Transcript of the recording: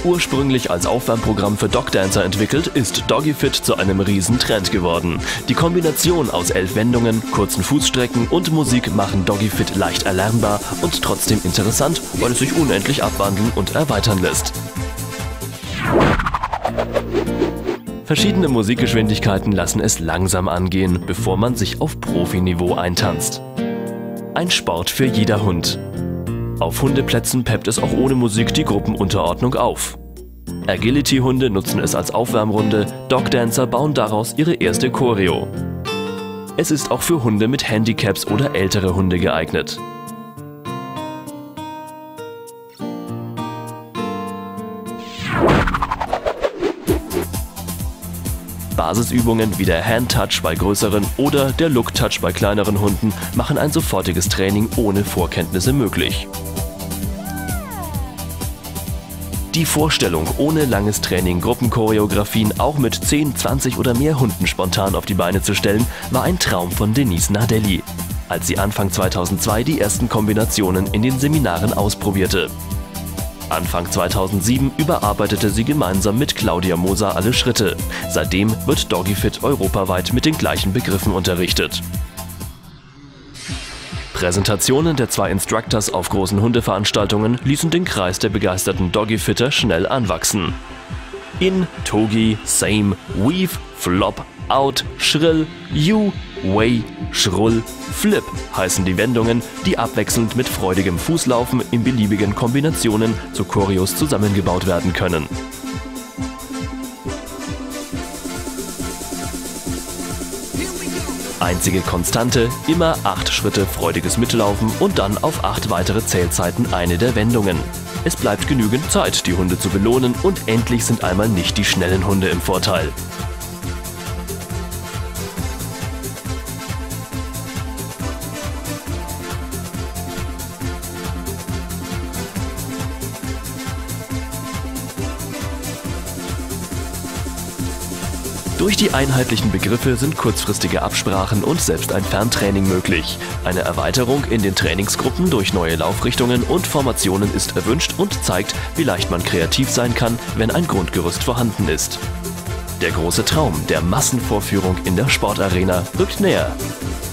Ursprünglich als Aufwärmprogramm für Dogdancer entwickelt, ist Doggyfit zu einem Riesentrend geworden. Die Kombination aus 11 Wendungen, kurzen Fußstrecken und Musik machen Doggyfit leicht erlernbar und trotzdem interessant, weil es sich unendlich abwandeln und erweitern lässt. Verschiedene Musikgeschwindigkeiten lassen es langsam angehen, bevor man sich auf Profiniveau eintanzt. Ein Sport für jeder Hund. Auf Hundeplätzen peppt es auch ohne Musik die Gruppenunterordnung auf. Agility-Hunde nutzen es als Aufwärmrunde, Dogdancer bauen daraus ihre erste Choreo. Es ist auch für Hunde mit Handicaps oder ältere Hunde geeignet. Basisübungen wie der Hand-Touch bei größeren oder der Look-Touch bei kleineren Hunden machen ein sofortiges Training ohne Vorkenntnisse möglich. Die Vorstellung, ohne langes Training Gruppenchoreografien auch mit 10, 20 oder mehr Hunden spontan auf die Beine zu stellen, war ein Traum von Denise Nardelli, als sie Anfang 2002 die ersten Kombinationen in den Seminaren ausprobierte. Anfang 2007 überarbeitete sie gemeinsam mit Claudia Moser alle Schritte. Seitdem wird Doggyfit europaweit mit den gleichen Begriffen unterrichtet. Präsentationen der 2 Instructors auf großen Hundeveranstaltungen ließen den Kreis der begeisterten Doggyfitter schnell anwachsen. In, Togi, Same, Weave, Flop, Out, Schrill, You, Way, Schrull, Flip heißen die Wendungen, die abwechselnd mit freudigem Fußlaufen in beliebigen Kombinationen zu Choreos zusammengebaut werden können. Einzige Konstante, immer 8 Schritte freudiges Mitlaufen und dann auf 8 weitere Zählzeiten eine der Wendungen. Es bleibt genügend Zeit, die Hunde zu belohnen und endlich sind einmal nicht die schnellen Hunde im Vorteil. Durch die einheitlichen Begriffe sind kurzfristige Absprachen und selbst ein Ferntraining möglich. Eine Erweiterung in den Trainingsgruppen durch neue Laufrichtungen und Formationen ist erwünscht und zeigt, wie leicht man kreativ sein kann, wenn ein Grundgerüst vorhanden ist. Der große Traum der Massenvorführung in der Sportarena rückt näher.